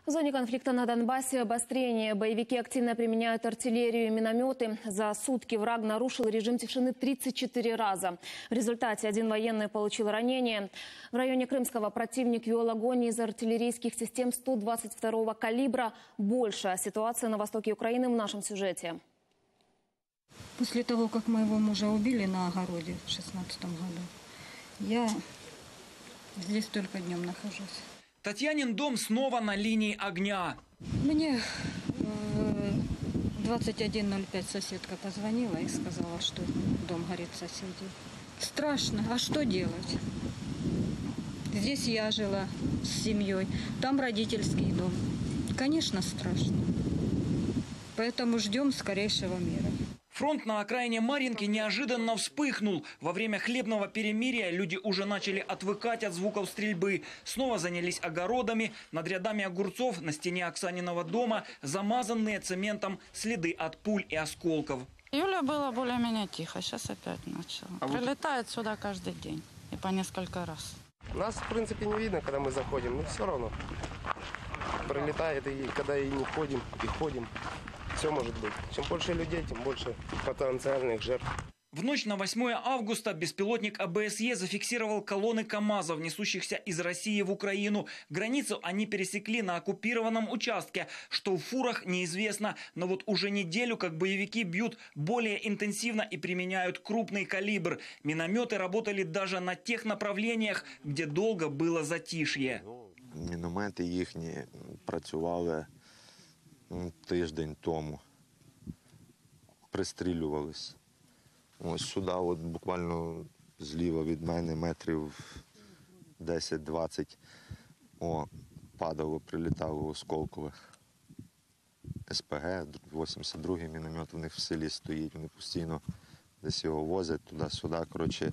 В зоне конфликта на Донбассе обострение. Боевики активно применяют артиллерию и минометы. За сутки враг нарушил режим тишины 34 раза. В результате один военный получил ранение. В районе Крымского противник вел огонь из артиллерийских систем 122-го калибра. Больше о ситуации на востоке Украины в нашем сюжете. После того, как моего мужа убили на огороде в 2016 году, я здесь только днем нахожусь. Татьянин дом снова на линии огня. Мне 21:05 соседка позвонила и сказала, что дом горит соседей. Страшно, а что делать? Здесь я жила с семьей, там родительский дом. Конечно, страшно. Поэтому ждем скорейшего мира. Фронт на окраине Марьинки неожиданно вспыхнул. Во время хлебного перемирия люди уже начали отвыкать от звуков стрельбы. Снова занялись огородами. Над рядами огурцов на стене Оксаниного дома замазанные цементом следы от пуль и осколков. Июля было более-менее тихо, сейчас опять начало. Прилетает сюда каждый день и по несколько раз. Нас, в принципе, не видно, когда мы заходим, но все равно прилетает, и когда и не ходим, и ходим. Все может быть. Чем больше людей, тем больше потенциальных жертв. В ночь на 8 августа беспилотник АБСЕ зафиксировал колонны КАМАЗов, несущихся из России в Украину. Границу они пересекли на оккупированном участке. Что в фурах, неизвестно. Но вот уже неделю, как боевики бьют более интенсивно и применяют крупный калибр. Минометы работали даже на тех направлениях, где долго было затишье. Міномети їхні працювали тиждень тому, пристрілювались. Ось сюди, от буквально зліва від мене, метрів 10-20, падало, прилітало осколкове. СПГ, 82-й міномет, у них в селі стоїть, вони постійно десь його возять туди-сюди, коротше.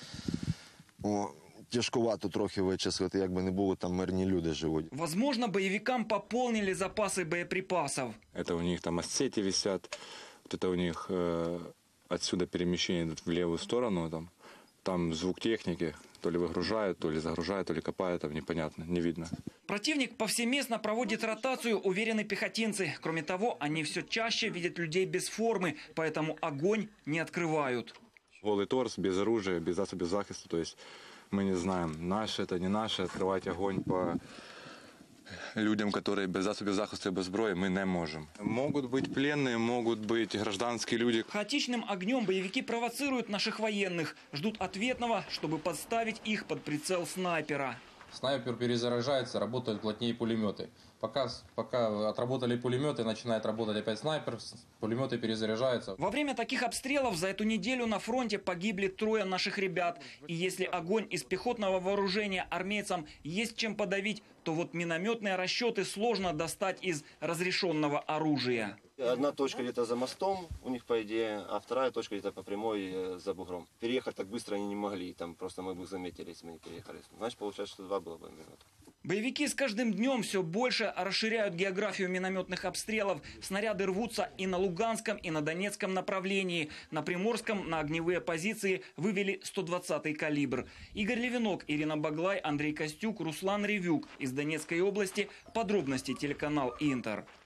Тяжковато трохи вичислити, якби не було, там мирні люди живуть. Возможно, боевикам пополнили запасы боеприпасов. Это у них там осети висят, вот это у них отсюда перемещение идут в левую сторону, там звук техники, то ли выгружают, то ли загружают, то ли копают, там непонятно, не видно. Противник повсеместно проводит ротацию, уверены пехотинцы. Кроме того, они все чаще видят людей без формы, поэтому огонь не открывают. Голый торс, без оружия, без засобов захиста, то есть мы не знаем, наше это, не наше, открывать огонь по людям, которые без засобов захиста и без зброї, мы не можем. Могут быть пленные, могут быть гражданские люди. Хаотичным огнем боевики провоцируют наших военных. Ждут ответного, чтобы подставить их под прицел снайпера. Снайпер перезаряжается, работают плотнее пулеметы. Пока отработали пулеметы, начинает работать опять снайпер, пулеметы перезаряжаются. Во время таких обстрелов за эту неделю на фронте погибли 3 наших ребят. И если огонь из пехотного вооружения армейцам есть чем подавить, то вот минометные расчеты сложно достать из разрешенного оружия. Одна точка где-то за мостом у них, по идее, а вторая точка где-то по прямой за бугром. Переехать так быстро они не могли, там просто мы бы их заметили, если мы не переехали. Значит, получается, что 2 было бы миномета. Боевики с каждым днем все больше расширяют географию минометных обстрелов. Снаряды рвутся и на Луганском, и на Донецком направлении. На Приморском на огневые позиции вывели 120-й калибр. Игорь Левинок, Ирина Баглай, Андрей Костюк, Руслан Ревюк из Донецкой области. Подробности телеканал Интер.